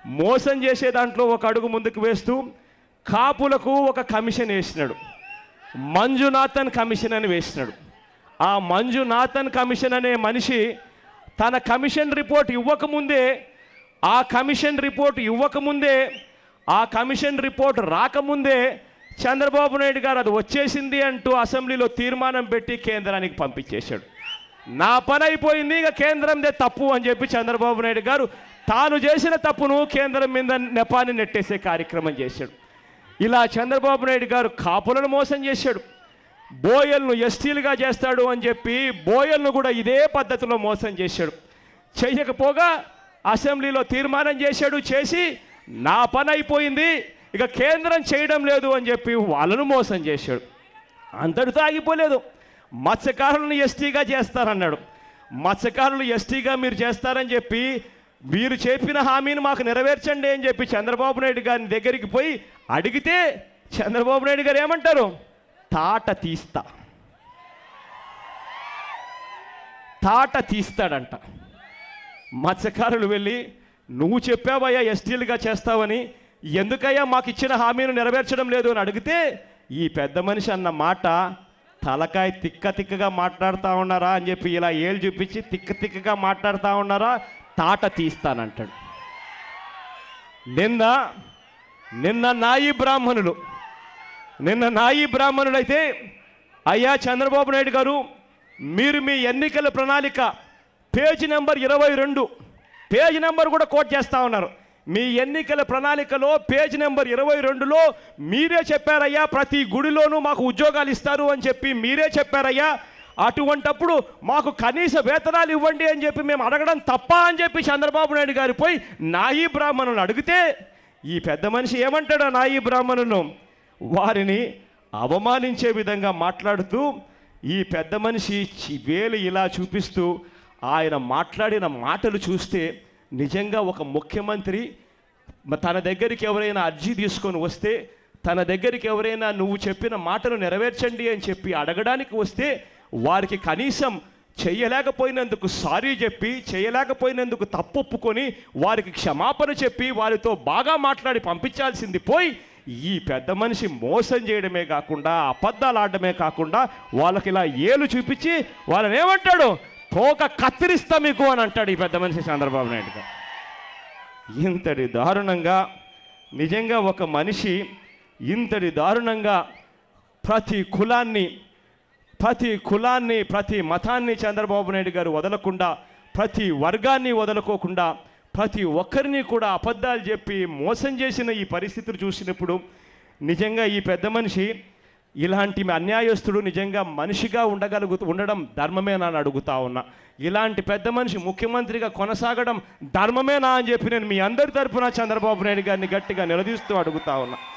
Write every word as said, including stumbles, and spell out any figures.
మోసం చేసే దాంట్లో ఒక అడుగు ముందుకు వేస్తూ కాపులకు ఒక కమిషన్ వేసినాడు. మంజునాథన్ కమిషన్ అని వేసినాడు. ఆ మంజునాథన్ కమిషన్ అనే మనిషి తన కమిషన్ రిపోర్ట్ ఇవ్వకముందే ఆ కమిషన్ రిపోర్ట్ ఇవ్వకముందే ఆ కమిషన్ రిపోర్ట్ రాకముందే చంద్రబాబు నాయుడు గారు అది వచ్చేసింది అంటూ అసెంబ్లీలో తీర్మానం పెట్టి కేంద్రానికి పంపించేశాడు. నా పని అయిపోయింది, ఇక కేంద్రందే తప్పు అని చెప్పి చంద్రబాబు నాయుడు గారు తాను చేసిన తప్పును కేంద్రం మీద నెపాన్ని నెట్టేసే కార్యక్రమం చేశాడు. ఇలా చంద్రబాబు నాయుడు గారు కాపులను మోసం చేశాడు. బోయల్ను ఎస్టీలుగా చేస్తాడు అని చెప్పి బోయల్ను కూడా ఇదే పద్ధతిలో మోసం చేశాడు. చేయకపోగా అసెంబ్లీలో తీర్మానం చేశాడు. చేసి నా పని అయిపోయింది, ఇక కేంద్రం చేయడం లేదు అని చెప్పి వాళ్ళను మోసం చేశాడు. అంతటితో ఆగిపోలేదు. మత్స్యకారులను ఎస్టీగా చేస్తారన్నాడు. మత్స్యకారులు ఎస్టీగా మీరు చేస్తారని చెప్పి మీరు చెప్పిన హామీని మాకు నెరవేర్చండి అని చెప్పి చంద్రబాబు నాయుడు గారి దగ్గరికి పోయి అడిగితే చంద్రబాబు నాయుడు గారు ఏమంటారు? తాట తీస్తా తాట తీస్తాడంట. మత్స్యకారులు వెళ్ళి నువ్వు చెప్పావయ్యా ఎస్టీలుగా చేస్తావని, ఎందుకయ్యా మాకు ఇచ్చిన హామీని నెరవేర్చడం లేదు అని అడిగితే ఈ పెద్ద మనిషి అన్న మాట తలకాయ తిక్క తిక్కగా మాట్లాడుతూ ఉన్నారా అని చెప్పి ఇలా ఏళ్ళు చూపించి తిక్క తిక్కగా మాట్లాడుతూ ఉన్నారా, తాట తీస్తానంటాడు. నిన్న నిన్న నాయి బ్రాహ్మణులు నిన్న నాయి బ్రాహ్మణులు అయితే అయ్యా చంద్రబాబు నాయుడు గారు మీరు మీ ఎన్నికల ప్రణాళిక పేజీ నెంబర్ ఇరవై రెండు పేజీ నెంబర్ కూడా కోట్ చేస్తూ ఉన్నారు. మీ ఎన్నికల ప్రణాళికలో పేజ్ నెంబర్ ఇరవై రెండులో మీరే చెప్పారయ్యా ప్రతి గుడిలోనూ మాకు ఉద్యోగాలు ఇస్తారు అని చెప్పి మీరే చెప్పారయ్యా. అటువంటప్పుడు మాకు కనీస వేతనాలు ఇవ్వండి అని చెప్పి మేము అడగడం తప్ప అని చెప్పి చంద్రబాబు నాయుడు గారు పోయి నాయి బ్రాహ్మణులను అడిగితే ఈ పెద్ద మనిషి ఏమంటాడు? నాయి బ్రాహ్మణులను వారిని అవమానించే విధంగా మాట్లాడుతూ ఈ పెద్ద మనిషి వేలు ఇలా చూపిస్తూ ఆయన మాట్లాడిన మాటలు చూస్తే నిజంగా ఒక ముఖ్యమంత్రి తన దగ్గరికి ఎవరైనా అర్జీ తీసుకొని వస్తే, తన దగ్గరికి ఎవరైనా నువ్వు చెప్పిన మాటలు నెరవేర్చండి అని చెప్పి అడగడానికి వస్తే వారికి కనీసం చేయలేకపోయినందుకు సారీ చెప్పి, చేయలేకపోయినందుకు తప్పొప్పుకొని వారికి క్షమాపణ చెప్పి వారితో బాగా మాట్లాడి పంపించాల్సింది పోయి ఈ పెద్ద మనిషి మోసం చేయడమే కాకుండా అబద్ధాలు ఆడడమే కాకుండా వాళ్ళకి ఇలా ఏలు చూపించి వాళ్ళని ఏమంటాడు? తోక కత్తిరిస్తా మీకు అని అంటాడు ఈ పెద్ద మనిషి చంద్రబాబు నాయుడు గారు. ఇంతటి దారుణంగా నిజంగా ఒక మనిషి ఇంతటి దారుణంగా ప్రతి కులాన్ని ప్రతి కులాన్ని ప్రతి మతాన్ని చంద్రబాబు నాయుడు గారు వదలకుండా, ప్రతి వర్గాన్ని వదలుకోకుండా ప్రతి ఒక్కరిని కూడా అబద్ధాలు చెప్పి మోసం చేసిన ఈ పరిస్థితులు చూసినప్పుడు నిజంగా ఈ పెద్ద మనిషి ఇలాంటి అన్యాయస్తుడు నిజంగా మనిషిగా ఉండగలుగుతూ ఉండడం ధర్మమేనా అని అడుగుతా ఉన్నా. ఇలాంటి పెద్ద మనిషి ముఖ్యమంత్రిగా కొనసాగడం ధర్మమేనా అని చెప్పి నేను మీ అందరి తరపున చంద్రబాబు నాయుడు గారిని గట్టిగా నిలదీస్తూ అడుగుతా ఉన్నా.